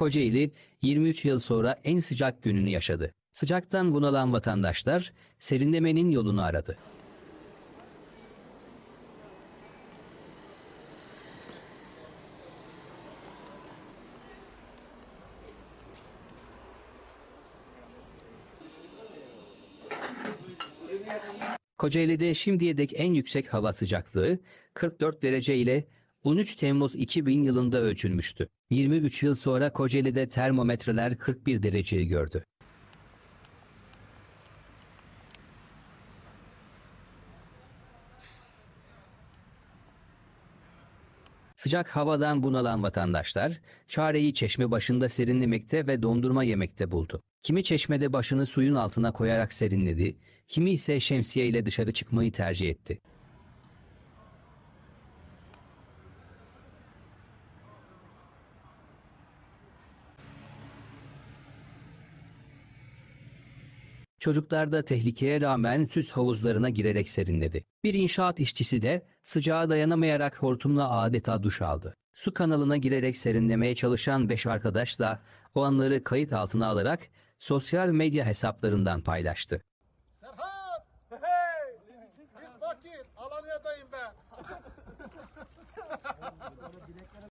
Kocaeli 23 yıl sonra en sıcak gününü yaşadı. Sıcaktan bunalan vatandaşlar serinlemenin yolunu aradı. Kocaeli'de şimdiye dek en yüksek hava sıcaklığı 44 derece ile 13 Temmuz 2000 yılında ölçülmüştü. 23 yıl sonra Kocaeli'de termometreler 41 dereceyi gördü. Sıcak havadan bunalan vatandaşlar çareyi çeşme başında serinlemekte ve dondurma yemekte buldu. Kimi çeşmede başını suyun altına koyarak serinledi, kimi ise şemsiye ile dışarı çıkmayı tercih etti. Çocuklar da tehlikeye rağmen süs havuzlarına girerek serinledi. Bir inşaat işçisi de sıcağa dayanamayarak hortumla adeta duş aldı. Su kanalına girerek serinlemeye çalışan 5 arkadaş da o anları kayıt altına alarak sosyal medya hesaplarından paylaştı.